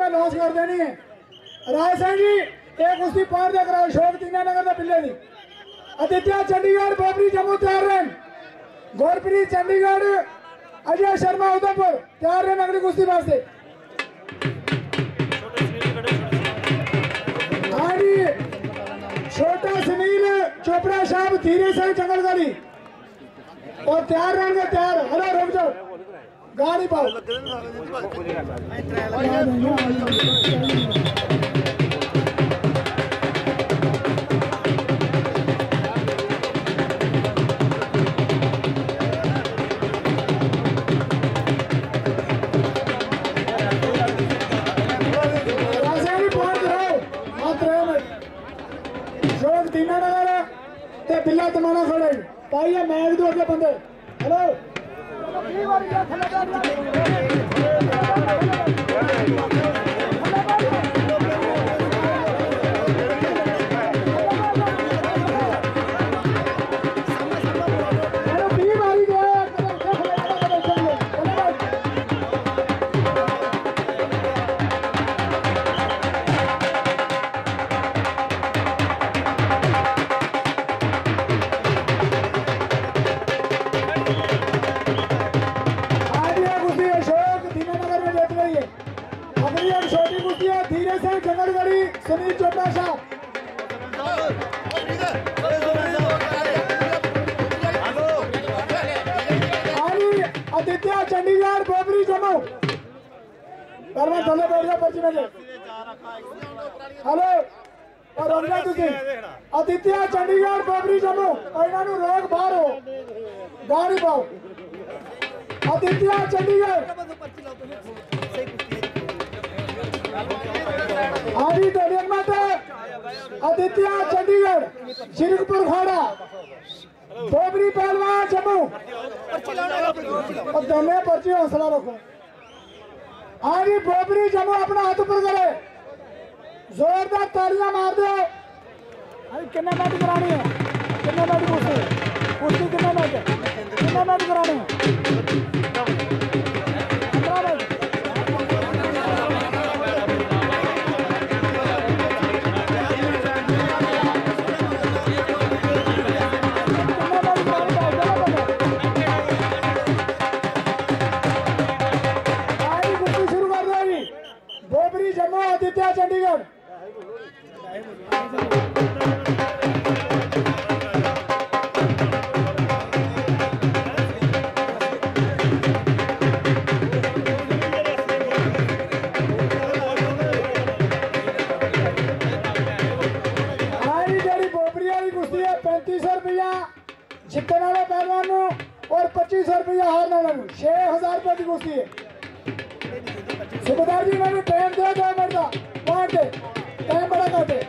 मैं लॉन्च कर देनी है। राय सिंह जी एक कुश्ती पार दे कराओ शोक दीना नगर के पिल्ले दी। आदित्य चंडीगढ़ बोबरी जम्मू तैयार रहे। गुरप्रीत चंडीगढ़ अजय शर्मा उदयपुर तैयार रहे अगली कुश्ती वास्ते। हाँ जी छोटा सुनील चोपड़ा साहब धीरे से जंगलगढ़ी और तैयार रहेंगे तैयार। हेलो रुक जाओ गाड़ी पाओ। दीना नगर ते बिल्ला तमाना खड़े पाइए मैच दो अगले बंदे। हेलो सुनील चोपड़ा साहब आदित्य चंडीगढ़ बोबरी जम्मू परवा थले बैठ जा पर्ची में। हेलो और आदित्य चंडीगढ़ बोबरी जम्मू और इन्होंने रोक बाहर हो गाड़ी पाओ। आदित्य चंडीगढ़ आदि दलियन माता आदित्य चंडीगढ़ शिरकपुर खाड़ा बोबरी पहलवान जम्मू और दोनों पर्ची हौसला रखो। आदि बोबरी जम्मू अपना हाथ ऊपर करे जोरदार तालियां मार दो। कितने मैच करानी है कितने मैच कुश्ती कितने मैच कराने हैं। आदित्य चंडीगढ़ बोबरी वाली कुश्ती है 3500 रुपया जितने वाले पहलवान और 2500 रुपया हारने वाले 6000 रुपये की कुश्ती है। सुबेदार जी ने टाइम दे 2 मिनट का टाइम बड़ा काटे।